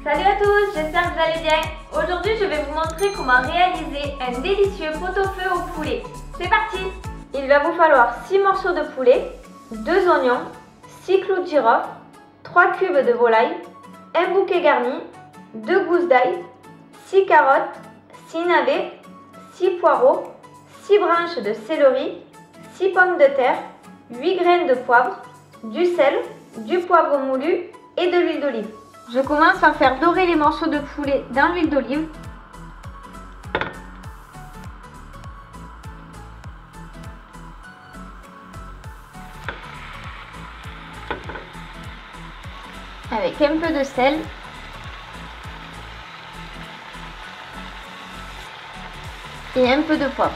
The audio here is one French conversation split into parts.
Salut à tous, j'espère que vous allez bien. Aujourd'hui, je vais vous montrer comment réaliser un délicieux pot-au-feu au poulet. C'est parti! Il va vous falloir 6 morceaux de poulet, 2 oignons, 6 clous de girofle, 3 cubes de volaille, un bouquet garni, 2 gousses d'ail, 6 carottes, 6 navets, 6 poireaux, 6 branches de céleri, 6 pommes de terre, 8 graines de poivre, du sel, du poivre moulu et de l'huile d'olive. Je commence par faire dorer les morceaux de poulet dans l'huile d'olive. Avec un peu de sel. Et un peu de poivre.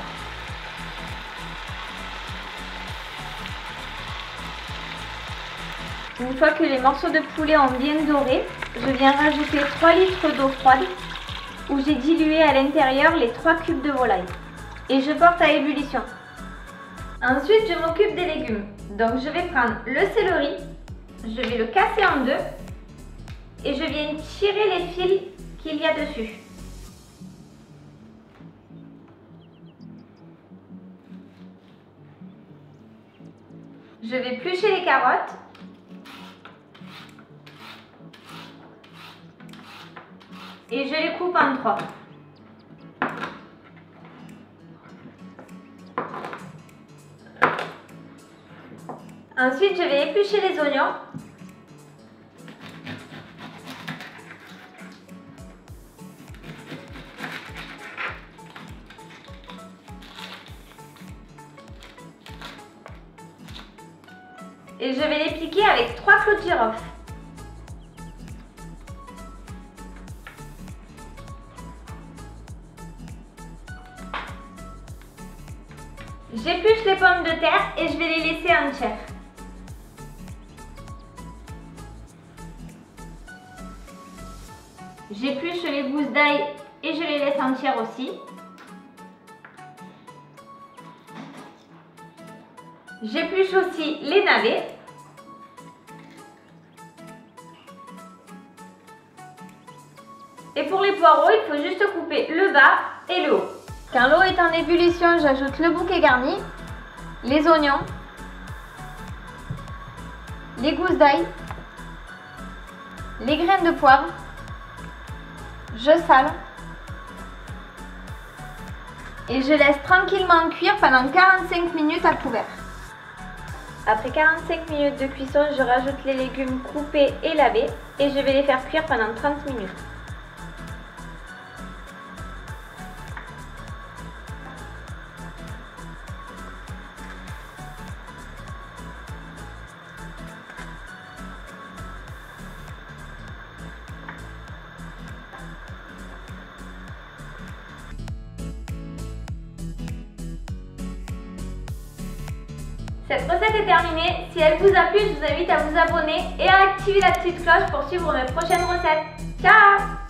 Une fois que les morceaux de poulet ont bien doré, je viens rajouter 3 litres d'eau froide où j'ai dilué à l'intérieur les 3 cubes de volaille. Et je porte à ébullition. Ensuite, je m'occupe des légumes. Donc je vais prendre le céleri, je vais le casser en deux et je viens tirer les fils qu'il y a dessus. Je vais éplucher les carottes. Et je les coupe en 3. Ensuite, je vais éplucher les oignons. Et je vais les piquer avec 3 clous de girofle. J'épluche les pommes de terre et je vais les laisser entières. J'épluche les gousses d'ail et je les laisse entières aussi. J'épluche aussi les navets. Et pour les poireaux, il faut juste couper le bas et le haut. Quand l'eau est en ébullition, j'ajoute le bouquet garni, les oignons, les gousses d'ail, les graines de poivre, je sale et je laisse tranquillement cuire pendant 45 minutes à couvert. Après 45 minutes de cuisson, je rajoute les légumes coupés et lavés et je vais les faire cuire pendant 30 minutes. Cette recette est terminée. Si elle vous a plu, je vous invite à vous abonner et à activer la petite cloche pour suivre mes prochaines recettes. Ciao!